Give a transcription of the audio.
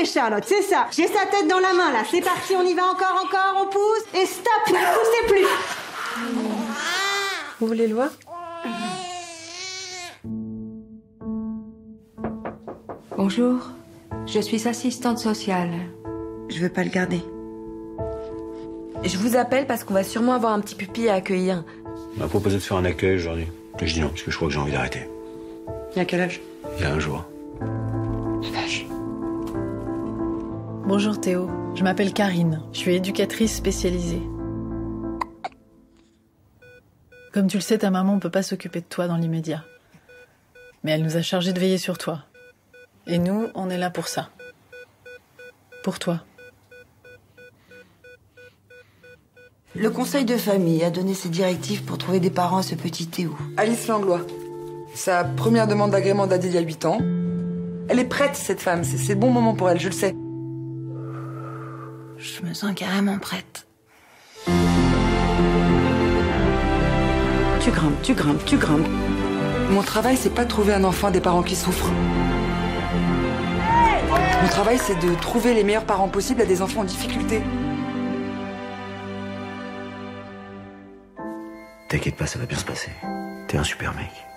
Allez Charlotte, c'est ça. J'ai sa tête dans la main là. C'est parti, on y va encore, on pousse. Et stop, ne poussez plus. Vous voulez le voir? Bonjour, je suis assistante sociale. Je veux pas le garder. Je vous appelle parce qu'on va sûrement avoir un petit pupille à accueillir. On m'a proposé de faire un accueil aujourd'hui. Mais je dis non, parce que je crois que j'ai envie d'arrêter. Il y a quel âge? Il y a un jour. Vache. Bonjour Théo, je m'appelle Karine, je suis éducatrice spécialisée. Comme tu le sais, ta maman ne peut pas s'occuper de toi dans l'immédiat. Mais elle nous a chargés de veiller sur toi. Et nous, on est là pour ça. Pour toi. Le conseil de famille a donné ses directives pour trouver des parents à ce petit Théo. Alice Langlois. Sa première demande d'agrément date d'il y a 8 ans. Elle est prête, cette femme. C'est le bon moment pour elle, je le sais. Je me sens carrément prête. Tu grimpes. Mon travail, c'est pas de trouver un enfant à des parents qui souffrent. Mon travail, c'est de trouver les meilleurs parents possibles à des enfants en difficulté. T'inquiète pas, ça va bien se passer. T'es un super mec.